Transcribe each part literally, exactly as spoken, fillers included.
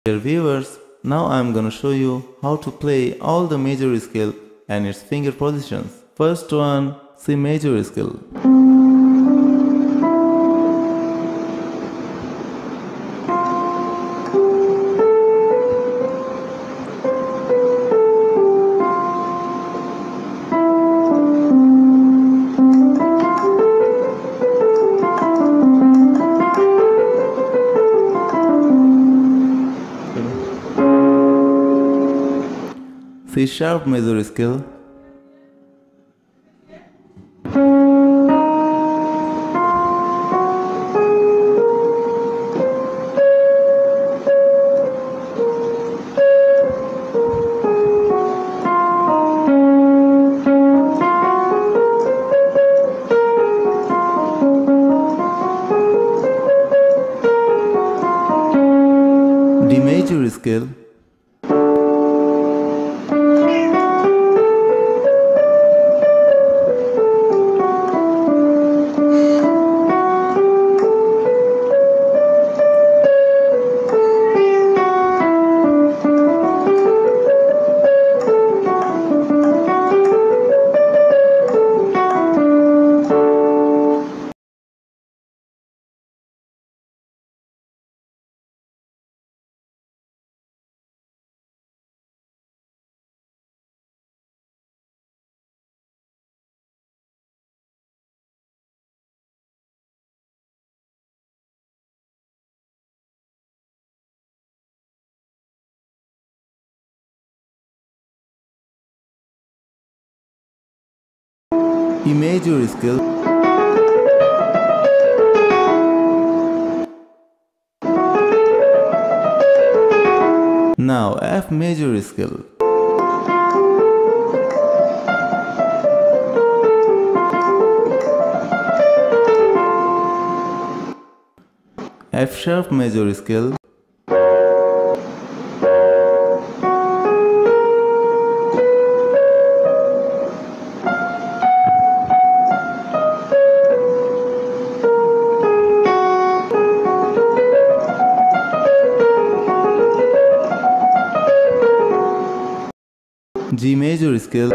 Dear viewers, now I am gonna show you how to play all the major scale and its finger positions. First one, C major scale. C sharp major scale. D major scale. E major scale. Now F major scale. F sharp major scale. G major scale.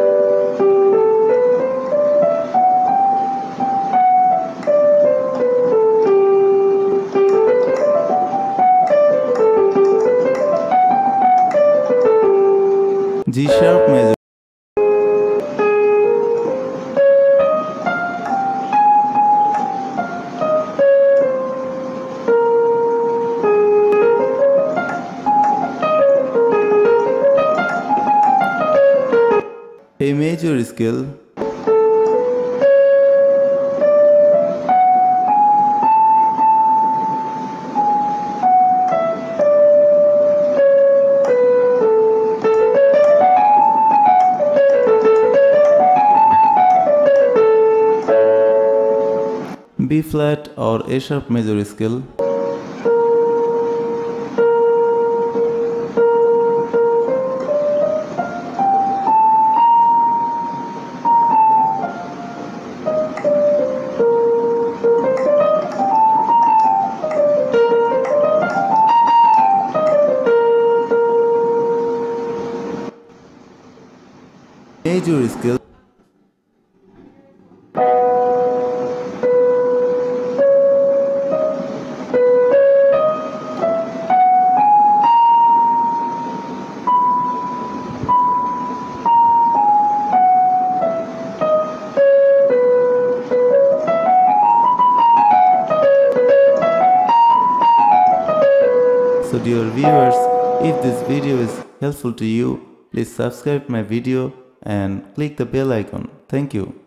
G sharp major. A major scale. B flat or A sharp major scale. Major scale. So dear viewers, if this video is helpful to you, please subscribe my video and click the bell icon. Thank you.